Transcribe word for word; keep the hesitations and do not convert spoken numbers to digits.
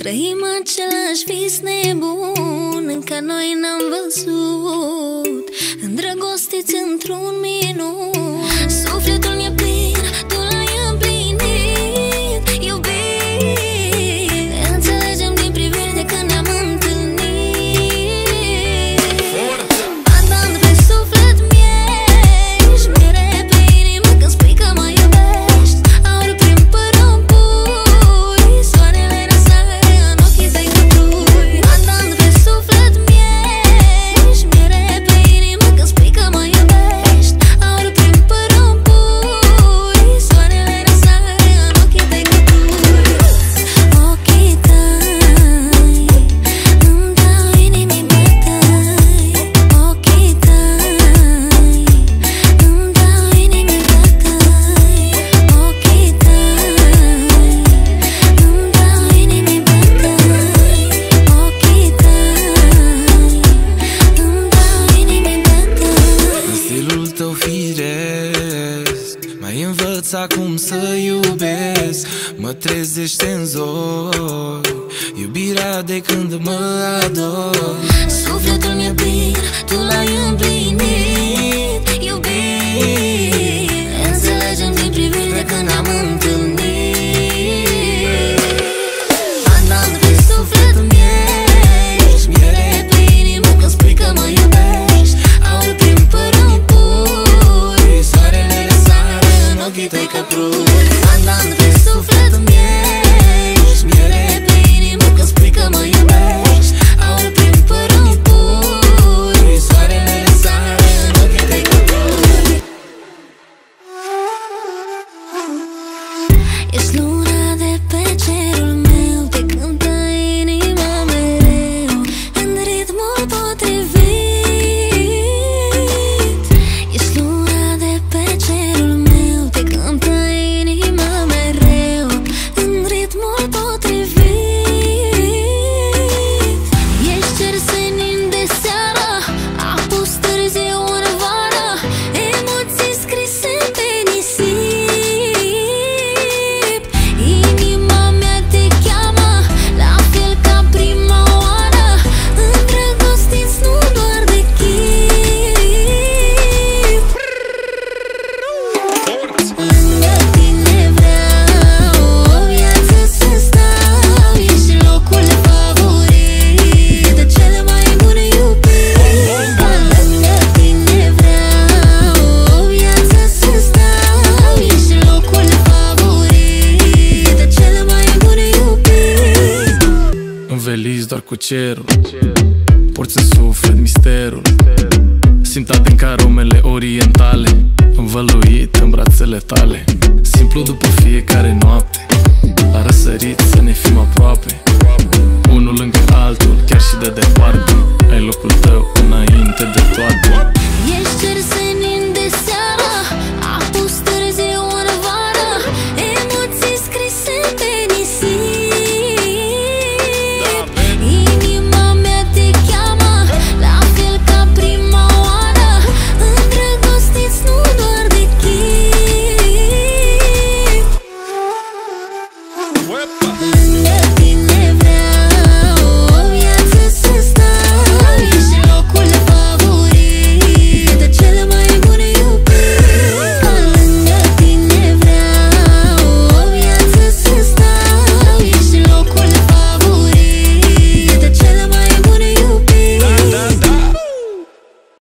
Trăim același vis nebun în care noi n-am văzut, îndrăgostiți într-un minut. Sufletul mi-e plin, tu l-ai împlinit, iubit. Ne înțelegem din priviri de când ne-am întâlnit. Andam pe suflet mi-ești, miere pe inimă când spui că mă iubești. Aur prin păr îmi pui, soarele răsare în ochii tăi că plui. Andam pe suflet mi-ești, miere pe inimă când spui că mă iubești. Aur prin păr îmi pui, soarele răsare în ochii tăi că plui. Ochii tăi îmi dau inimii bătăi. Ochii tăi îmi dau inimii bătăi. Ochii tăi îmi dau inimii bătăi. Ochii tăi îmi dau inimii bătăi. În stilul tău firesc m-ai învățat cum să iubesc. Mă trezește în zori iubirea de când mă ador. Sufletul mi-e plin, tu l-ai împlinit, iubit. Ne înțelegem din priviri de când ne-am întâlnit. Andam pe suflet mi-ești, miere pe inimă când spui că mă iubești. Aur prin păr îmi pui, soarele răsare în ochii tăi că plui. Andam pe suflet mi-ești, miere pe inimă când spui că mă iubești. Aur prin păr îmi pui, soarele răsare în ochii tăi că plui. Ești luna de pe cerul meu, te cântă inima mereu în ritmul potrivit. Ești luna de pe cerul meu, te cântă inima mereu în ritmul potrivit. Ești cer senin de seară, apus târziu în vară, emoții scrise pe nisip. Inima mea te cheamă, la fel ca prima oară, îndrăgostiți nu doar de chip. Lângă tine vreau o viață să stau, ești locul favorit de cele mai bune iubiri. Lângă tine vreau o viață să stau, ești locul favorit de cele mai bune iubiri. Înveliți doar cu cerul, porți în suflet misterul. Simt adânc aromele orientale, învăluit în brațele tale. Simplu după fiecare noapte, la răsărit să ne fim aproape, unul lângă altul, chiar și de departe. Ai locul tău înainte de toate.